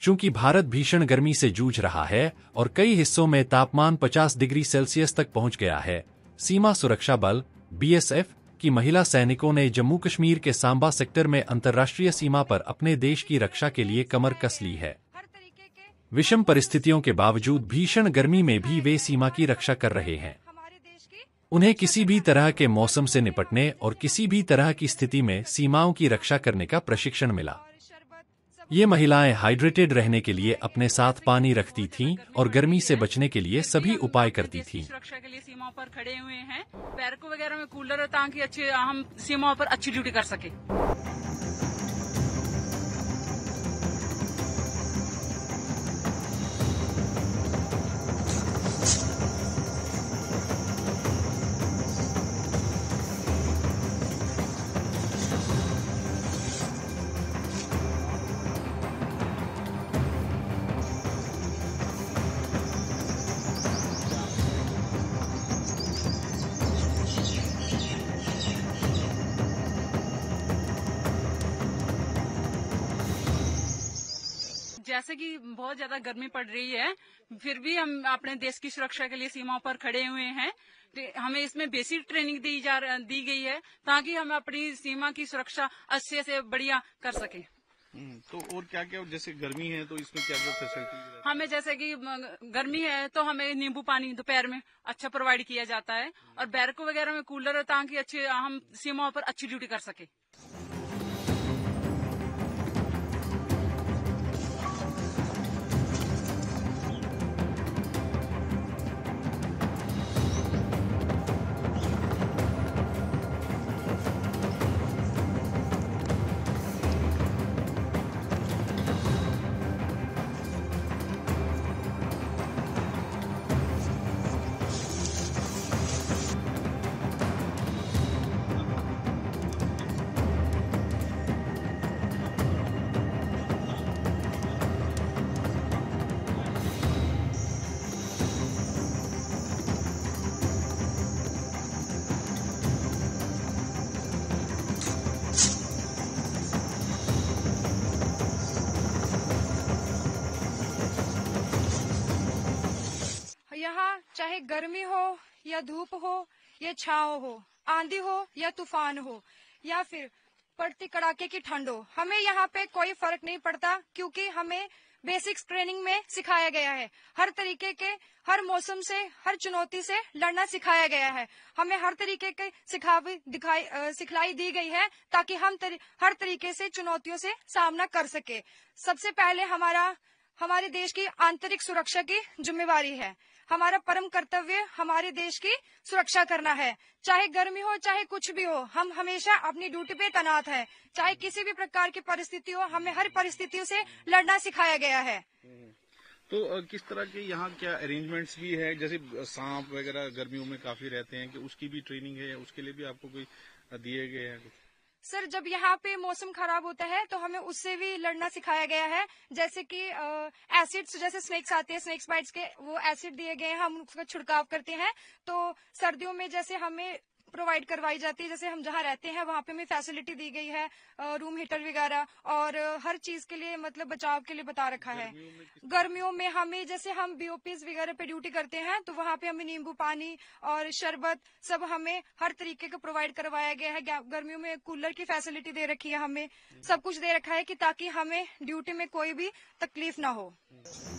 चूंकि भारत भीषण गर्मी से जूझ रहा है और कई हिस्सों में तापमान 50 डिग्री सेल्सियस तक पहुंच गया है, सीमा सुरक्षा बल (बीएसएफ) की महिला सैनिकों ने जम्मू कश्मीर के सांबा सेक्टर में अंतर्राष्ट्रीय सीमा पर अपने देश की रक्षा के लिए कमर कस ली है। विषम परिस्थितियों के बावजूद भीषण गर्मी में भी वे सीमा की रक्षा कर रहे हैं। उन्हें किसी भी तरह के मौसम से निपटने और किसी भी तरह की स्थिति में सीमाओं की रक्षा करने का प्रशिक्षण मिला। ये महिलाएं हाइड्रेटेड रहने के लिए अपने साथ पानी रखती थीं और गर्मी से बचने के लिए सभी उपाय करती थीं। सुरक्षा के लिए सीमा पर खड़े हुए हैं, बैरकों वगैरह में कूलर है ताकि हम सीमा पर अच्छी ड्यूटी कर सके। जैसे कि बहुत ज्यादा गर्मी पड़ रही है, फिर भी हम अपने देश की सुरक्षा के लिए सीमा पर खड़े हुए हैं। हमें इसमें बेसिक ट्रेनिंग दी गई है ताकि हम अपनी सीमा की सुरक्षा अच्छे से बढ़िया कर सकें। तो और क्या क्या, जैसे गर्मी है तो इसमें क्या क्या फैसिलिटी? हमें जैसे कि गर्मी है तो हमें नींबू पानी दोपहर में अच्छा प्रोवाइड किया जाता है और बैरकों वगैरह में कूलर है ताकि हम सीमा पर अच्छी ड्यूटी कर सके। यहाँ चाहे गर्मी हो या धूप हो या छाँव हो, आंधी हो या तूफान हो या फिर पड़ती कड़ाके की ठंड हो, हमें यहाँ पे कोई फर्क नहीं पड़ता क्योंकि हमें बेसिक्स ट्रेनिंग में सिखाया गया है। हर तरीके के, हर मौसम से, हर चुनौती से लड़ना सिखाया गया है। हमें हर तरीके के सिखलाई दी गई है ताकि हम हर तरीके से चुनौतियों से सामना कर सके। सबसे पहले हमारे देश की आंतरिक सुरक्षा की जिम्मेवारी है। हमारा परम कर्तव्य हमारे देश की सुरक्षा करना है। चाहे गर्मी हो चाहे कुछ भी हो, हम हमेशा अपनी ड्यूटी पे तैनात हैं। चाहे किसी भी प्रकार की परिस्थिति हो, हमें हर परिस्थितियों से लड़ना सिखाया गया है। तो किस तरह के यहाँ क्या अरेंजमेंट्स भी है, जैसे सांप वगैरह गर्मियों में काफी रहते हैं, कि उसकी भी ट्रेनिंग है, उसके लिए भी आपको कोई दिए गए हैं? सर, जब यहाँ पे मौसम खराब होता है तो हमें उससे भी लड़ना सिखाया गया है। जैसे कि एसिड्स, जैसे स्नेक्स आते हैं, स्नेक्स बाइट्स के वो एसिड दिए गए हैं, हम उसका छिड़काव करते हैं। तो सर्दियों में जैसे हमें प्रोवाइड करवाई जाती है, जैसे हम जहाँ रहते हैं वहाँ पे हमें फैसिलिटी दी गई है, रूम हीटर वगैरह, और हर चीज के लिए मतलब बचाव के लिए बता रखा है। गर्मियों में हमें, जैसे हम बीओपीज वगैरह पे ड्यूटी करते हैं तो वहाँ पे हमें नींबू पानी और शरबत सब हमें हर तरीके का प्रोवाइड करवाया गया है। गर्मियों में कूलर की फैसिलिटी दे रखी है, हमें सब कुछ दे रखा है कि ताकि हमें ड्यूटी में कोई भी तकलीफ ना हो।